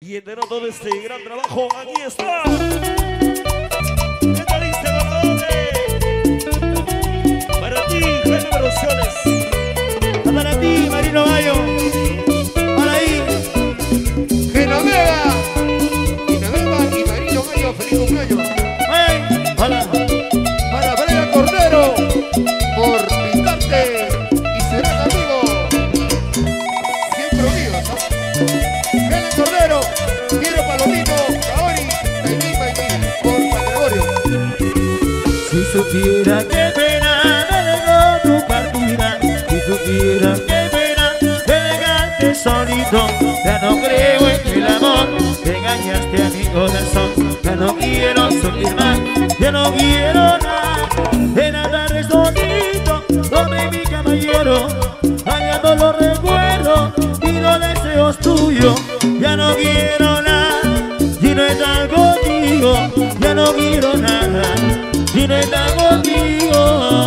Y entregó todo este gran trabajo. Aquí está. ¿Qué tal dice, Bartolomé? Para ti, Jaime Producciones. Para ti, Marino Gallo. Para ahí, Genoveva y Marino Gallo, feliz cumpleaños. Hola. Para Brian Cordero, por pintarte y serán amigos. Siempre unidos, ¿no? Brian Cordero, quiero Palomino, Kaori, Tailima y por San Gregorio. Si supiera qué pena me dejó tu partida, si supiera qué pena te dejaste solito, ya no creo en el amor, te engañaste a mi corazón, ya no quiero sufrir más, ya no quiero nada, de nada solito, tome mi caballero, dañando los recuerdos y los deseos tuyos, ya no quiero nada, si no estás contigo, ya no quiero nada. Si no está conmigo.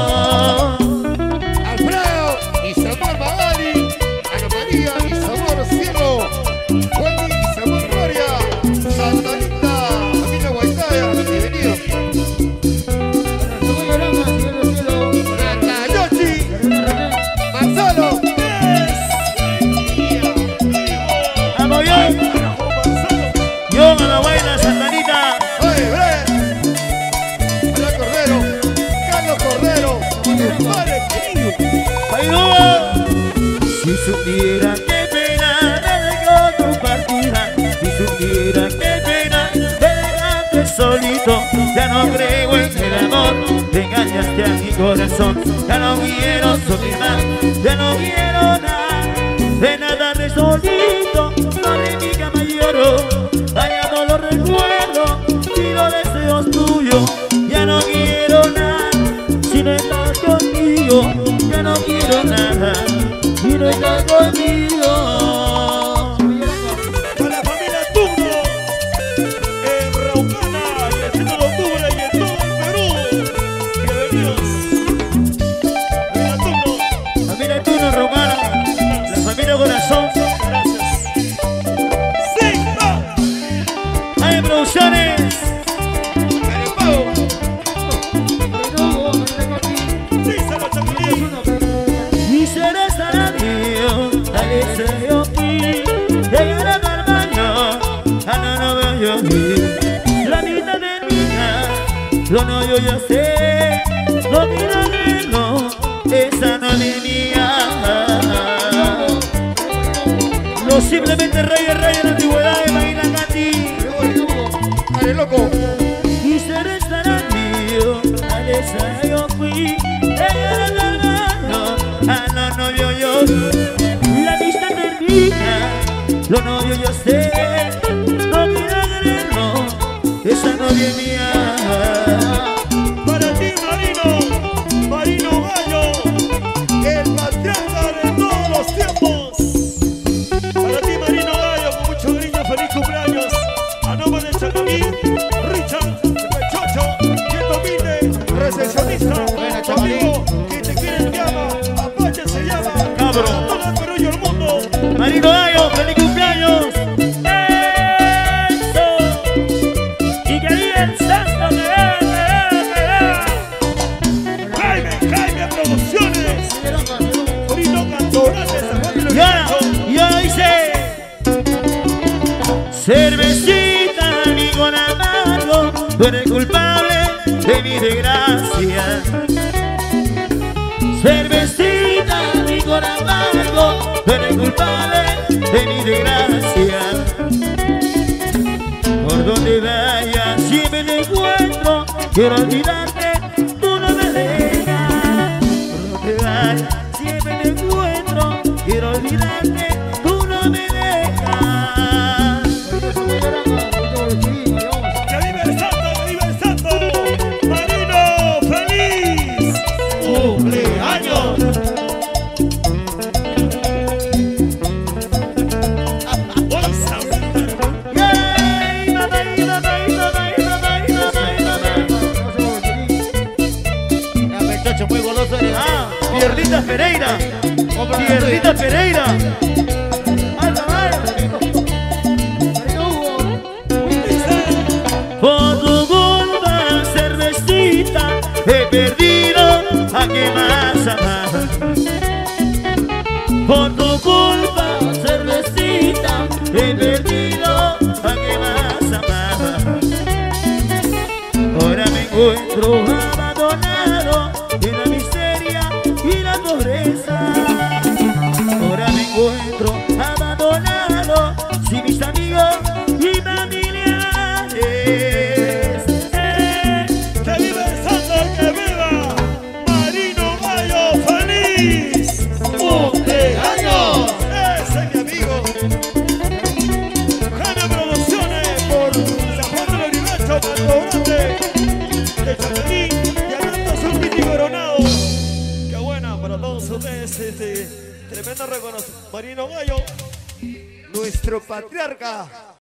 Alfredo y Samuel Magali, Ana María y Samuel Ciego, Wendy y Samuel Gloria, Santa Linda, familia Guaitaya, bienvenido. Nakayoshi, Manzano, Vamos yo. Yo a la buena Santanita. oye, Brian. Si supiera qué pena me dejó tu partida, si supiera qué pena te dejaste solito, ya no creo en el amor, te engañaste a mi corazón, ya no quiero sufrir más, ya no quiero nada, de nada de solito, sobre mi cama lloro, dañando los recuerdos y los deseos tuyos, ya no quiero nada, si no estás conmigo, ya no quiero nada. Si no estás conmigo. Para la familia Tugno, en Raucana, el 7 de octubre y en todo el Perú. Bienvenidos. Familia Tugno, Raucana, la familia Corazón. Gracias. ¡Sigma! Hay producciones. ¡Díselo, Chapulín! Y será estar mío, al deseo fui. Llegará al baño, no veo yo ir. La mitad termina, lo no yo ya sé. Lo mira que no, esa no es mía. Los simplemente reyes de la antigüedad de Maína Gandhi. Dale, loco. Y será estar mío, al deseo fui. Llegará al baño, no novio yo. La vista termina, los novios yo sé. No quiero creerlo, esa novia es mía. Para ti, Marino, Marino Gallo, el patriarca de todos los tiempos. Para ti, Marino Gallo, con mucho cariño, feliz cumpleaños. A nombre de Chacamín, Richard, Pechocho, Quieto Minde, recepcionista, tu amigo, que te quiere, te llama, Apache se llama, Cabro. para todo el Perú y el mundo. Marino Gallo, feliz cumpleaños. ¡Eso! Y que diga el santo que Jaime Producciones, Corito Cantorales, San Juan de los y ahora dice: cervecita, amigo amargo, tú eres culpable de mi desgracia. Cervecita, amigo amargo, tú eres culpable de mi desgracia. Por donde vayas siempre te encuentro, quiero olvidarte, tú no me dejas. Por donde vayas siempre te encuentro, quiero olvidarte, tú no me dejas. ¡Que vive el santo! ¡Marino, feliz cumpleaños! Muy goloso eres. Pierdita Pereira. Pierdita Pereira. Alta, encuentro abandonado en la miseria y la pobreza. Ahora me encuentro abandonado sin mis amigos y familiares. ¡Que viva el santo, que viva! ¡Marino Gallo feliz! ¡Cumpleaños! Ese es mi amigo. Jaime Producciones por San Juan del Oribecho, Canto Grande, de Chapelín, Diamante Azul y Coronado. ¡Qué buena para todos ustedes! Tremendo reconocimiento. Marino Gallo, nuestro patriarca.